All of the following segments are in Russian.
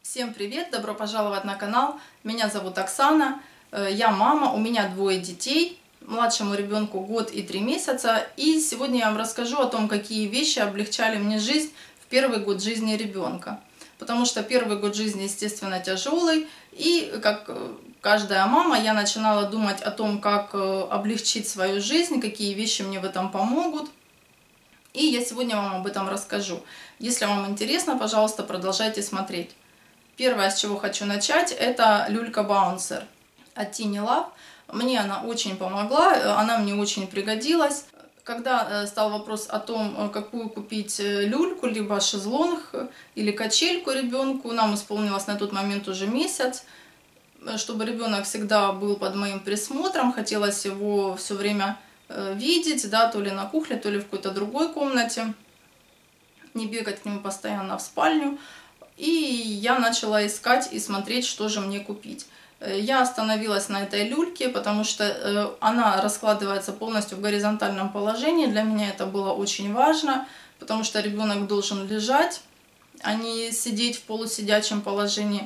Всем привет! Добро пожаловать на канал. Меня зовут Оксана. Я мама, у меня двое детей. Младшему ребенку год и 3 месяца. И сегодня я вам расскажу о том, какие вещи облегчали мне жизнь в первый год жизни ребенка. Потому что первый год жизни, естественно, тяжелый. И как каждая мама, я начинала думать о том, как облегчить свою жизнь, какие вещи мне в этом помогут. И я сегодня вам об этом расскажу. Если вам интересно, пожалуйста, продолжайте смотреть. Первое, с чего хочу начать, это люлька Bouncer от Tiny Love. Мне она очень помогла, она мне очень пригодилась. Когда стал вопрос о том, какую купить люльку, либо шезлонг или качельку ребенку, нам исполнилось на тот момент уже месяц, чтобы ребенок всегда был под моим присмотром, хотелось его все время видеть, да, то ли на кухне, то ли в какой-то другой комнате, не бегать к нему постоянно в спальню. И я начала искать и смотреть, что же мне купить. Я остановилась на этой люльке, потому что она раскладывается полностью в горизонтальном положении. Для меня это было очень важно, потому что ребенок должен лежать, а не сидеть в полусидячем положении.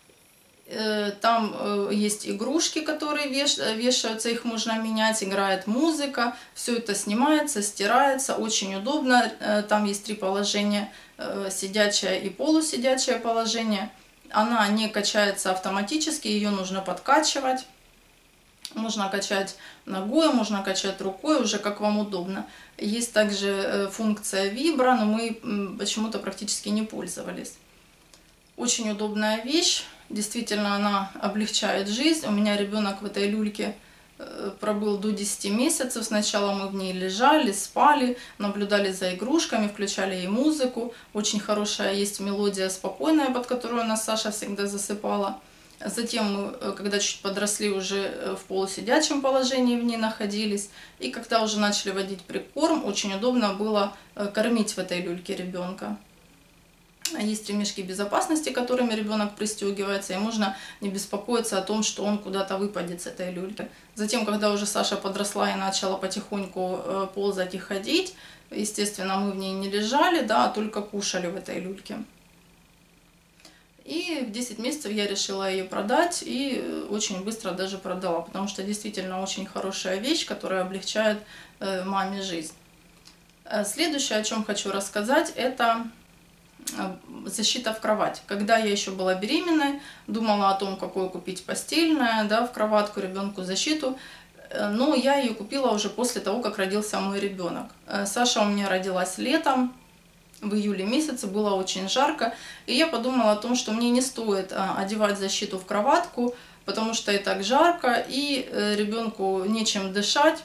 Там есть игрушки, которые вешаются, их можно менять, играет музыка, все это снимается, стирается, очень удобно. Там есть 3 положения, сидячее и полусидячее положение. Она не качается автоматически, ее нужно подкачивать. Можно качать ногой, можно качать рукой, уже как вам удобно. Есть также функция вибро, но мы почему-то практически не пользовались. Очень удобная вещь. Действительно, она облегчает жизнь. У меня ребенок в этой люльке пробыл до 10 месяцев. Сначала мы в ней лежали, спали, наблюдали за игрушками, включали ей музыку. Очень хорошая есть мелодия спокойная, под которую нас Саша всегда засыпала. Затем мы, когда чуть подросли, уже в полусидячем положении в ней находились. И когда уже начали водить прикорм, очень удобно было кормить в этой люльке ребенка. Есть ремешки безопасности, которыми ребенок пристегивается, и можно не беспокоиться о том, что он куда-то выпадет с этой люльки. Затем, когда уже Саша подросла и начала потихоньку ползать и ходить, естественно, мы в ней не лежали, да, а только кушали в этой люльке. И в 10 месяцев я решила ее продать, и очень быстро даже продала, потому что действительно очень хорошая вещь, которая облегчает маме жизнь. Следующее, о чем хочу рассказать, это защита в кровать. Когда я еще была беременной, думала о том, какое купить постельное, да, в кроватку ребенку защиту, но я ее купила уже после того, как родился мой ребенок. Саша у меня родилась летом, в июле месяце, было очень жарко, и я подумала о том, что мне не стоит одевать защиту в кроватку, потому что и так жарко, и ребенку нечем дышать.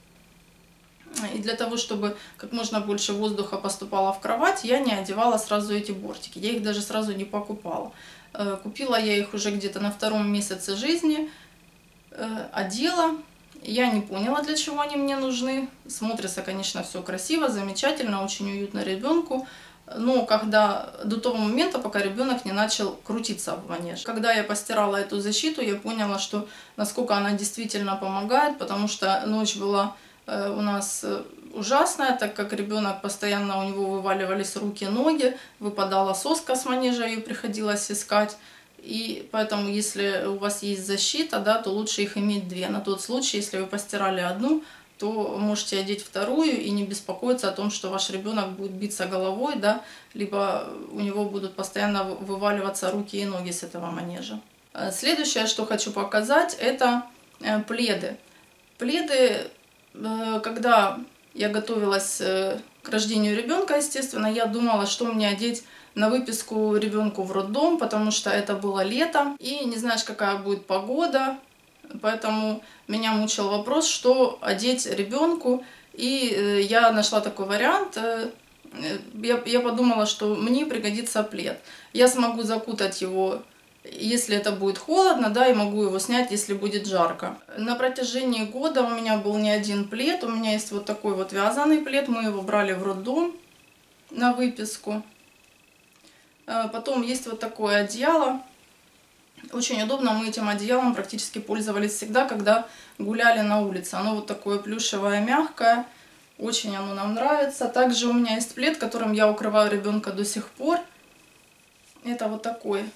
И для того, чтобы как можно больше воздуха поступало в кровать, я не одевала сразу эти бортики. Я их даже сразу не покупала. Купила я их уже где-то на 2-м месяце жизни, одела. Я не поняла, для чего они мне нужны. Смотрится, конечно, все красиво, замечательно, очень уютно ребенку. Но когда до того момента, пока ребенок не начал крутиться в манеже. Когда я постирала эту защиту, я поняла, что насколько она действительно помогает, потому что ночь была у нас ужасная, так как ребенок постоянно, у него вываливались руки, ноги, выпадала соска с манежа, ее приходилось искать. И поэтому, если у вас есть защита, да, то лучше их иметь 2. На тот случай, если вы постирали одну, то можете одеть вторую и не беспокоиться о том, что ваш ребенок будет биться головой, да, либо у него будут постоянно вываливаться руки и ноги с этого манежа. Следующее, что хочу показать, это пледы. Пледы. Когда я готовилась к рождению ребенка, естественно, я думала, что мне одеть на выписку ребенку в роддом, потому что это было лето, и не знаешь, какая будет погода, поэтому меня мучил вопрос, что одеть ребенку, и я нашла такой вариант. Я подумала, что мне пригодится плед. Я смогу закутать его, если это будет холодно, да, и могу его снять, если будет жарко. На протяжении года у меня был не один плед. У меня есть вот такой вот вязаный плед. Мы его брали в роддом на выписку. Потом есть вот такое одеяло. Очень удобно. Мы этим одеялом практически пользовались всегда, когда гуляли на улице. Оно вот такое плюшевое, мягкое. Очень оно нам нравится. Также у меня есть плед, которым я укрываю ребенка до сих пор. Это вот такой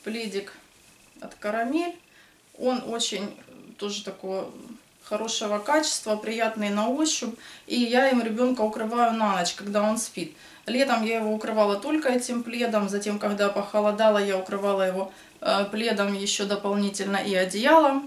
пледик от Карамель. Он очень тоже такого хорошего качества, приятный на ощупь. И я им ребенка укрываю на ночь, когда он спит. Летом я его укрывала только этим пледом. Затем, когда похолодало, я укрывала его пледом еще дополнительно и одеялом.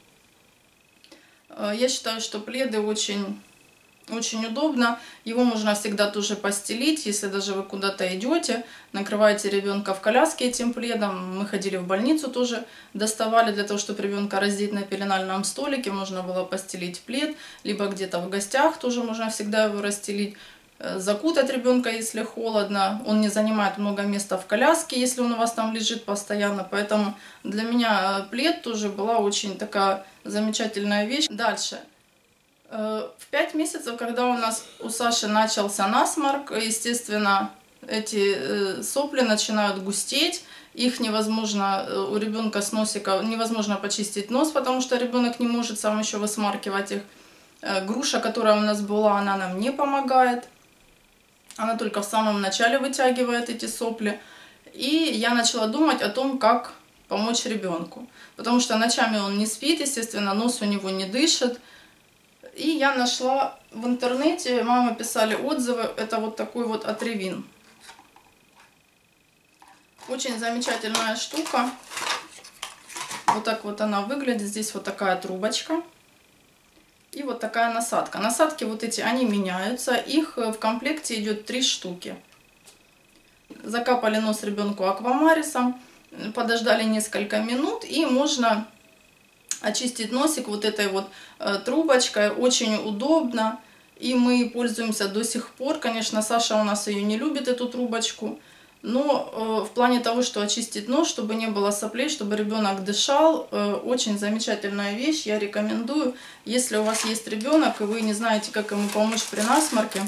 Я считаю, что пледы очень удобно. Его можно всегда тоже постелить, если даже вы куда-то идете, накрываете ребенка в коляске этим пледом. Мы ходили в больницу, тоже доставали для того, чтобы ребенка раздеть на пеленальном столике. Можно было постелить плед, либо где-то в гостях тоже можно всегда его расстелить. Закутать ребенка, если холодно. Он не занимает много места в коляске, если он у вас там лежит постоянно. Поэтому для меня плед тоже была очень такая замечательная вещь. Дальше. В 5 месяцев, когда у Саши начался насморк, естественно, эти сопли начинают густеть. Их невозможно, у ребенка с носика невозможно почистить нос, потому что ребенок не может сам еще высмаркивать их. Груша, которая у нас была, она нам не помогает. Она только в самом начале вытягивает эти сопли. И я начала думать о том, как помочь ребенку. Потому что ночами он не спит, естественно, нос у него не дышит. И я нашла в интернете, мамы писали отзывы, это вот такой вот Атревин. Очень замечательная штука. Вот так вот она выглядит. Здесь вот такая трубочка. И вот такая насадка. Насадки вот эти, они меняются. Их в комплекте идет 3 штуки. Закапали нос ребенку аквамарисом. Подождали несколько минут. И можно очистить носик вот этой вот трубочкой. Очень удобно. И мы пользуемся до сих пор. Конечно, Саша у нас ее не любит, эту трубочку. Но в плане того, что очистить нос, чтобы не было соплей, чтобы ребенок дышал, очень замечательная вещь. Я рекомендую. Если у вас есть ребенок, и вы не знаете, как ему помочь при насморке,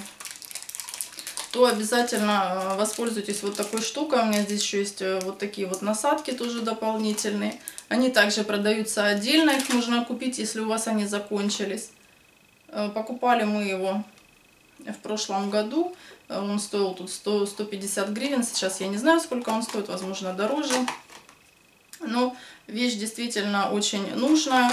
то обязательно воспользуйтесь вот такой штукой. У меня здесь еще есть вот такие вот насадки тоже дополнительные. Они также продаются отдельно, их можно купить, если у вас они закончились. Покупали мы его в прошлом году. Он стоил тут 100-150 гривен. Сейчас я не знаю, сколько он стоит, возможно, дороже. Но вещь действительно очень нужная.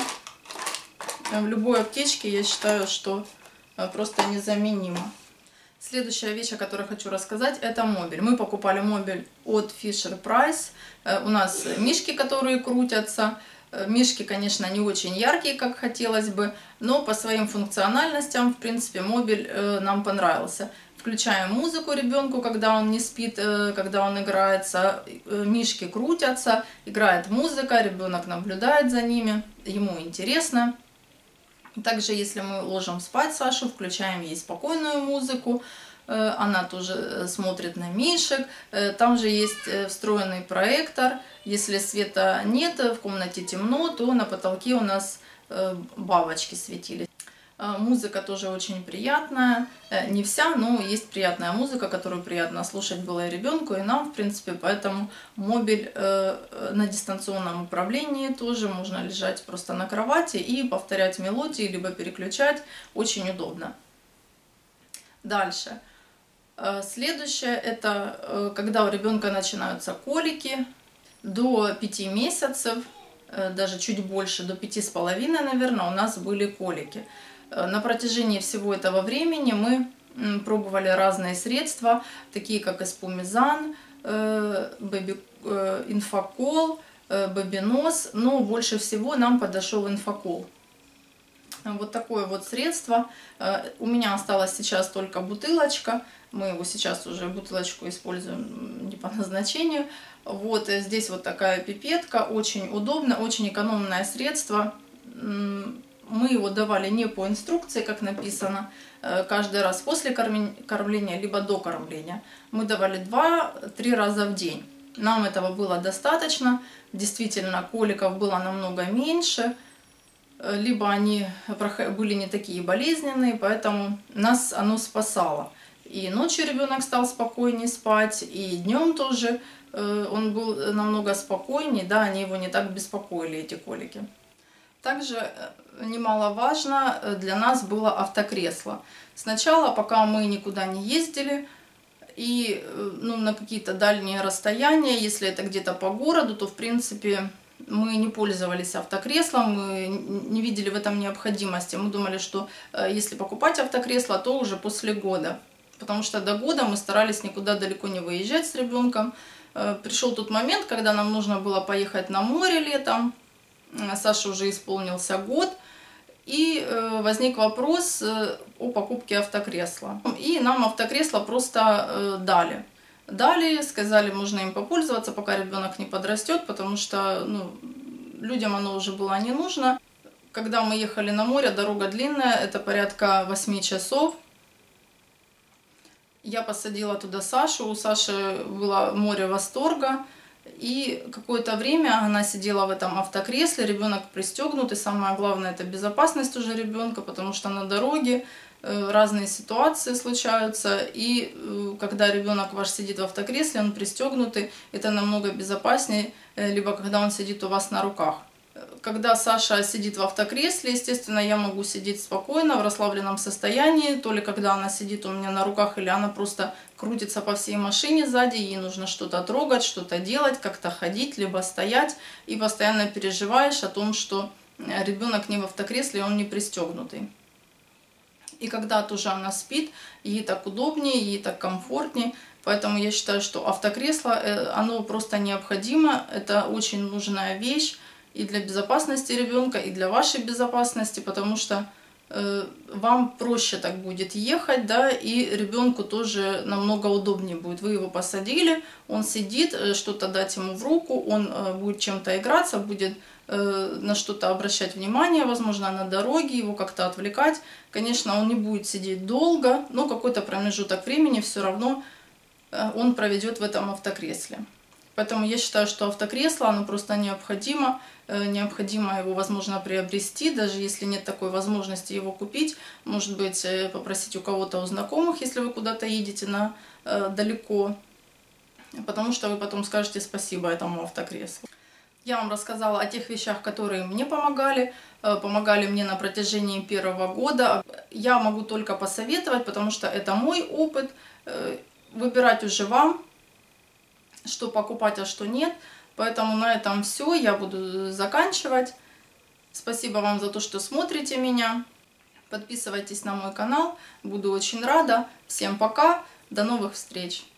В любой аптечке, я считаю, что просто незаменима. Следующая вещь, о которой хочу рассказать, это мобиль. Мы покупали мобиль от Fisher-Price. У нас мишки, которые крутятся. Мишки, конечно, не очень яркие, как хотелось бы, но по своим функциональностям, в принципе, мобиль нам понравился. Включаем музыку ребенку, когда он не спит, когда он играется. Мишки крутятся, играет музыка, ребенок наблюдает за ними, ему интересно. Также, если мы ложим спать Сашу, включаем ей спокойную музыку, она тоже смотрит на мишек. Там же есть встроенный проектор. Если света нет, в комнате темно, то на потолке у нас бабочки светились. Музыка тоже очень приятная. Не вся, но есть приятная музыка, которую приятно слушать было и ребенку, и нам, в принципе. Поэтому мобиль на дистанционном управлении тоже можно лежать просто на кровати и повторять мелодии, либо переключать. Очень удобно. Дальше. Следующее, это когда у ребенка начинаются колики. До 5 месяцев, даже чуть больше, до 5,5, наверное, у нас были колики. На протяжении всего этого времени мы пробовали разные средства, такие как эспумизан, инфакол, бобинос, но больше всего нам подошел инфакол. Вот такое вот средство. У меня осталась сейчас только бутылочка. Мы его сейчас уже бутылочку используем не по назначению. Вот здесь вот такая пипетка. Очень удобно, очень экономное средство. Мы его давали не по инструкции, как написано, каждый раз после кормления, либо до кормления. Мы давали 2-3 раза в день. Нам этого было достаточно. Действительно, коликов было намного меньше. Либо они были не такие болезненные, поэтому нас оно спасало. И ночью ребенок стал спокойнее спать, и днем тоже он был намного спокойнее, да, они его не так беспокоили, эти колики. Также немаловажно для нас было автокресло. Сначала, пока мы никуда не ездили, И ну, на какие-то дальние расстояния, если это где-то по городу, то в принципе мы не пользовались автокреслом, мы не видели в этом необходимости. Мы думали, что если покупать автокресло, то уже после года. Потому что до года мы старались никуда далеко не выезжать с ребенком. Пришел тот момент, когда нам нужно было поехать на море летом. Саше уже исполнился год. И возник вопрос о покупке автокресла. И нам автокресло просто дали. Дали, сказали, можно им попользоваться, пока ребенок не подрастет, потому что ну, людям оно уже было не нужно. Когда мы ехали на море, дорога длинная, это порядка 8 часов. Я посадила туда Сашу, у Саши было море восторга. И какое-то время она сидела в этом автокресле, ребенок пристегнут, и самое главное это безопасность уже ребенка, потому что на дороге разные ситуации случаются, и когда ребенок ваш сидит в автокресле, он пристегнутый, это намного безопаснее, либо когда он сидит у вас на руках. Когда Саша сидит в автокресле, естественно, я могу сидеть спокойно, в расслабленном состоянии, то ли когда она сидит у меня на руках, или она просто крутится по всей машине сзади, ей нужно что-то трогать, что-то делать, как-то ходить, либо стоять, и постоянно переживаешь о том, что ребенок не в автокресле, он не пристегнутый. И когда тоже она спит, ей так удобнее, ей так комфортнее. Поэтому я считаю, что автокресло, оно просто необходимо, это очень нужная вещь и для безопасности ребенка, и для вашей безопасности, потому что вам проще так будет ехать, да, и ребенку тоже намного удобнее будет. Вы его посадили, он сидит, что-то дать ему в руку, он будет чем-то играться, будет на что-то обращать внимание, возможно, на дороге, его как-то отвлекать. Конечно, он не будет сидеть долго, но какой-то промежуток времени все равно он проведет в этом автокресле. Поэтому я считаю, что автокресло, оно просто необходимо. Необходимо его, возможно, приобрести, даже если нет такой возможности его купить. Может быть, попросить у кого-то, у знакомых, если вы куда-то едете далеко. Потому что вы потом скажете спасибо этому автокреслу. Я вам рассказала о тех вещах, которые мне помогали мне на протяжении первого года. Я могу только посоветовать, потому что это мой опыт. Выбирать уже вам, что покупать, а что нет. Поэтому на этом все. Я буду заканчивать. Спасибо вам за то, что смотрите меня. Подписывайтесь на мой канал. Буду очень рада. Всем пока. До новых встреч.